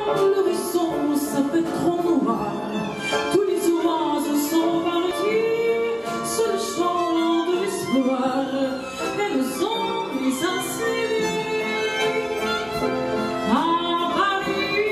l'horizon s'appelle trop noir. Tous les oiseaux sont partis sur le champ de l'espoir. Et nous ont mis à sévir à Paris.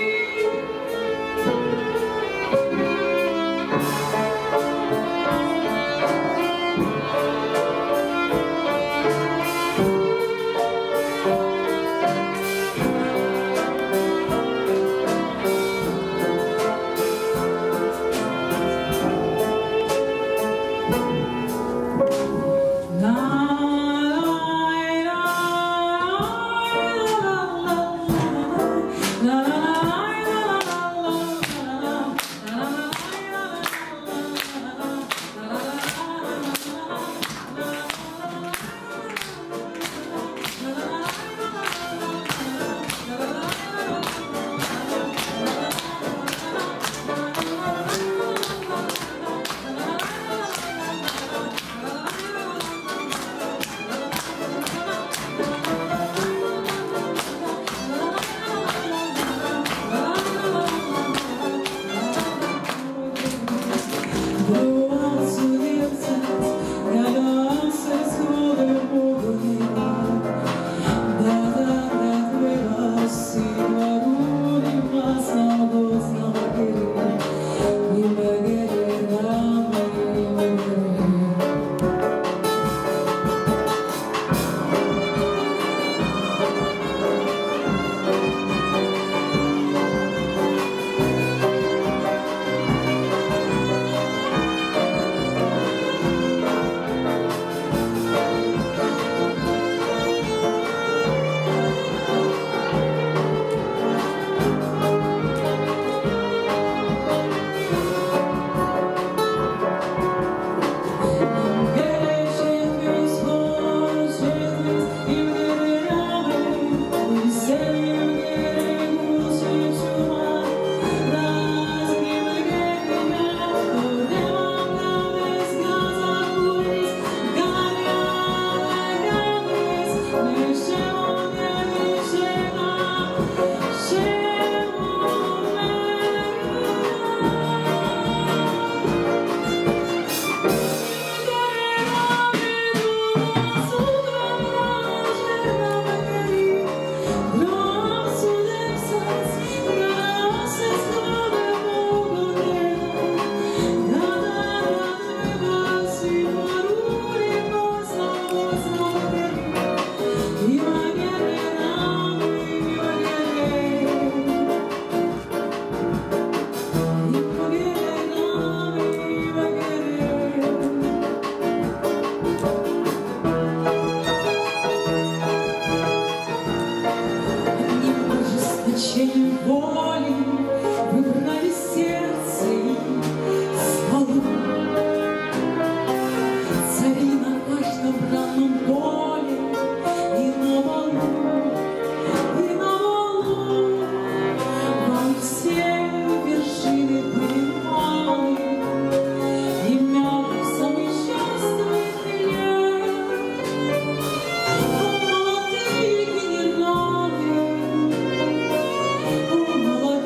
молодые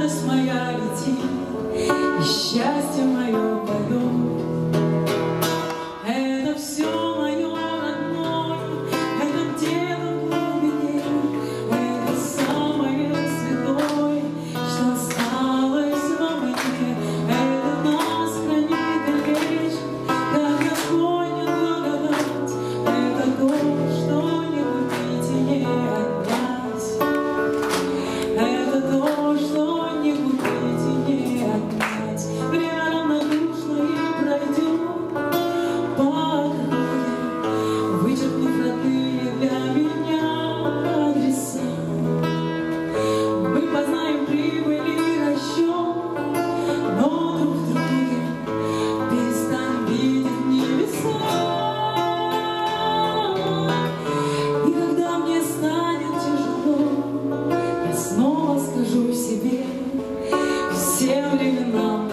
радость моя летит, и счастье мое пойдет. Это все мое родное, это где-то в глубине, это самое святое, что осталось во мне. Это нас хранит вечно, как Господь благодать. Это то, что не купить и не отнять. Это то, что не купить и не отнять. Время равнодушно и пройдет по дороге, вычеркнув родные для меня адреса. Мы познаем прибыль и расчет, но друг в друге перестанем видеть небеса. И когда мне станет тяжело, я снова скажу себе: всем временам